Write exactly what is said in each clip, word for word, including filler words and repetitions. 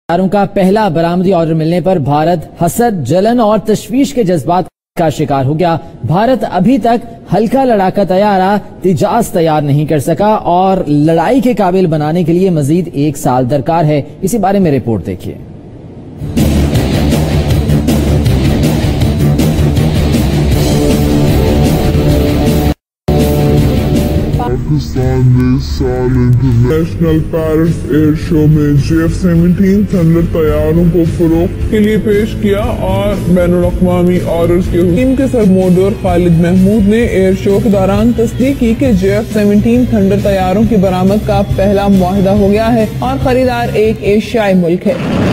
हथियारों का पहला बरामदी ऑर्डर मिलने पर भारत हसद, जलन और तशवीश के जज्बात का शिकार हो गया। भारत अभी तक हल्का लड़ाका तैयारा तेजाज तैयार नहीं कर सका और लड़ाई के काबिल बनाने के लिए मजीद एक साल दरकार है। इसी बारे में रिपोर्ट देखिए। पाकिस्तान ने साल इंटरनेशनल पेरिस एयर शो में जे एफ सेवनटीन थंडर तैयारों को फरोख्त के लिए पेश किया और बैनुल-अक़वामी ऑर्डर्स के टीम के सरमोदर खालिद महमूद ने एयर शो के दौरान तस्दीक की कि जे एफ सेवनटीन थंडर तैयारों की बरामद का पहला मुआहदा हो गया है और खरीदार एक एशियाई मुल्क है।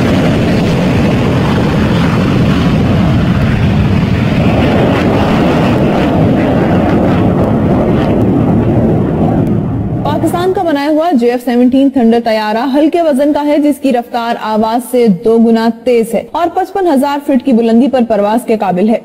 पाकिस्तान का बनाया हुआ जे एफ सेवनटीन थंडर तैयारा हल्के वजन का है, जिसकी रफ्तार आवाज से दो गुना तेज है और पचपन हजार फीट की बुलंदी पर परवाज के काबिल है।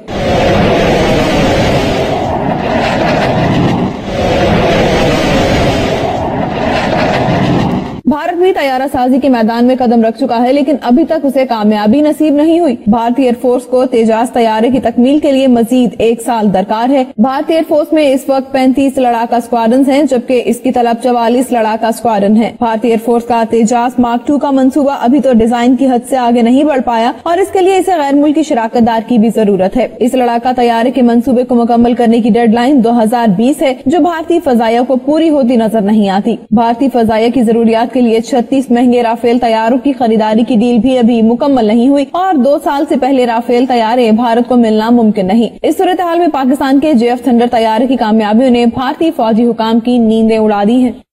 भारत भी तैयारा साजी के मैदान में कदम रख चुका है, लेकिन अभी तक उसे कामयाबी नसीब नहीं हुई। भारतीय एयरफोर्स को तेजाज तैयारे की तकमील के लिए मजीद एक साल दरकार है। भारतीय एयरफोर्स में इस वक्त पैंतीस लड़ाका स्क्वाड्रन हैं, जबकि इसकी तलब चवालीस लड़ाका स्क्वाड्रन है। भारतीय एयरफोर्स का तेजाज मार्क टू का मंसूबा अभी तो डिजाइन की हद से आगे नहीं बढ़ पाया और इसके लिए इसे गैर मुल्की शराकतदार की भी जरूरत है। इस लड़ाका तैयारे के मंसूबे को मुकम्मल करने की डेडलाइन दो हजार बीस है, जो भारतीय फजाइया को पूरी होती नजर नहीं आती। भारतीय फजाइया की जरूरियात के लिए छत्तीस महंगे राफेल तैयारों की खरीदारी की डील भी अभी मुकम्मल नहीं हुई और दो साल से पहले राफेल तैयारे भारत को मिलना मुमकिन नहीं। इस सूरत हाल में पाकिस्तान के जे एफ थंडर तैयारे की कामयाबियों ने भारतीय फौजी हुकाम की नींदें उड़ा दी हैं।